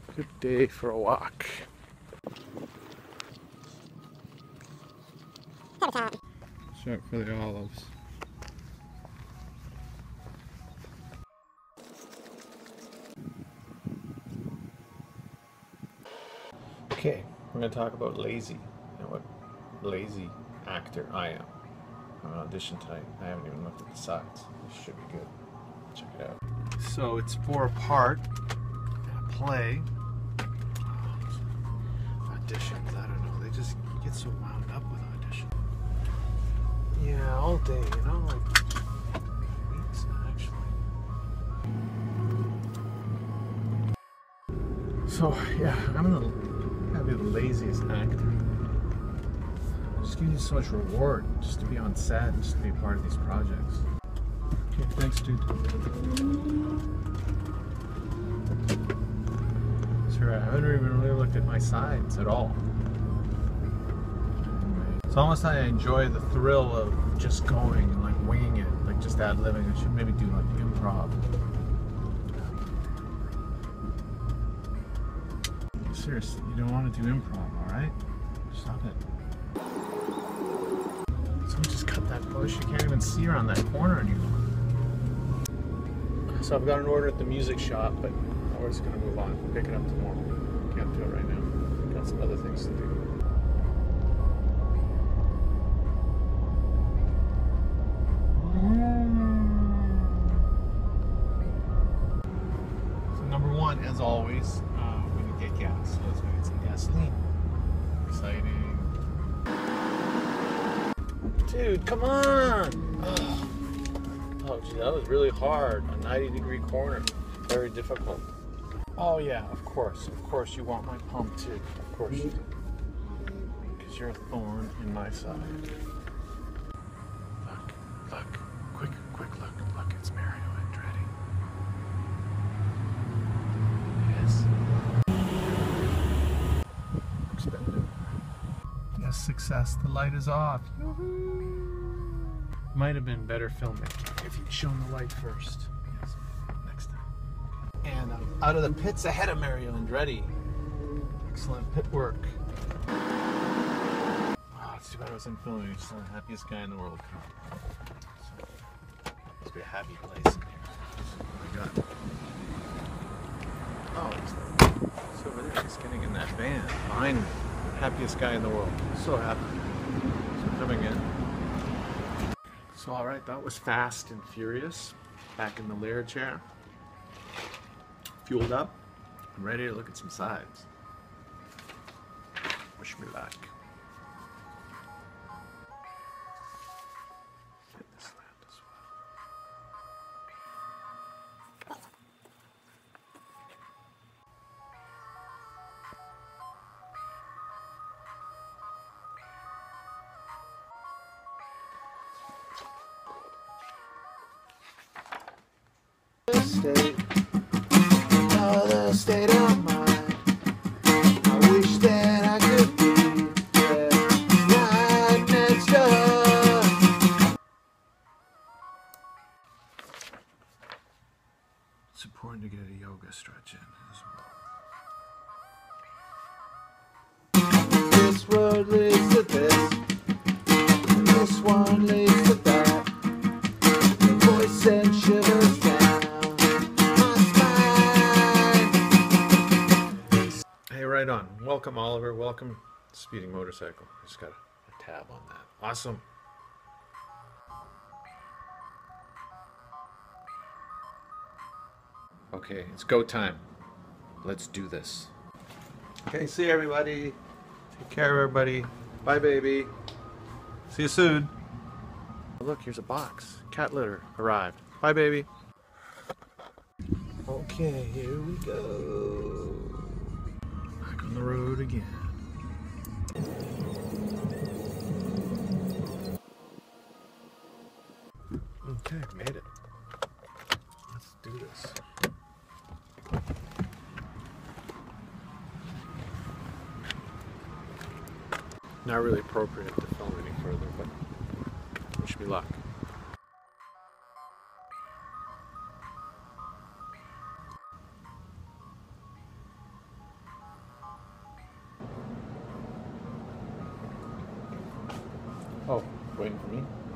Good day for a walk. Check for the olives. Okay, we're going to talk about lazy and what lazy actor I am. I'm on audition tonight. I haven't even looked at the sides. This should be good. Check it out. So it's 4 part in a play. Auditions, I don't know. They just get so wound up with auditions. Yeah, all day, you know, like weeks actually. So yeah, I'm gonna be the laziest actor. Just give you so much reward just to be on set and just to be a part of these projects. Okay, thanks, dude. Sure, I haven't even really looked at my sides at all. It's almost like I enjoy the thrill of just going and like winging it, like just ad-libbing. I should maybe do like improv. Seriously, you don't want to do improv, alright? Stop it. Someone just cut that bush. You can't even see around that corner anymore. So I've got an order at the music shop, but we're just going to move on. Pick it up tomorrow. Can't do it right now. Got some other things to do. So number one, as always, we need to get gas. So let's go get some gasoline. Exciting. Dude, come on! Oh, gee, that was really hard. A 90-degree corner. Very difficult. Oh, yeah, of course you want my pump too. Of course you do. Because you're a thorn in my side. Look. Quick, look. It's Mario Andretti. Yes. Expected. Yes, success. The light is off. Might have been better filmmaking if you'd shown the light first. Yes, next time. And I'm out of the pits ahead of Mario Andretti. Excellent pit work. Oh, it's too bad I wasn't filming. He's still the happiest guy in the world. So, must be a happy place in here. What do we got? Oh, he's over there. He's getting in that van behind me. Happiest guy in the world. So happy. So coming in. So alright, that was fast and furious. Back in the Lear chair. Fueled up. I'm ready to look at some sides. Wish me luck. Hit this land as well. The state of mind. I wish that I could be there right next door. It's important to get a yoga stretch in as well. This road leads to this, and this one leads to that. The voice and shivers down. Right on. Welcome, Oliver. Welcome, Speeding Motorcycle. I just got a tab on that. Awesome. Okay, it's go time. Let's do this. Okay, see you, everybody. Take care, everybody. Bye, baby. See you soon. Oh, look, here's a box. Cat litter arrived. Bye, baby. Okay, here we go. On the road again. Okay, made it. Let's do this. Not really appropriate to film any further, but wish me luck. Oh, waiting for me?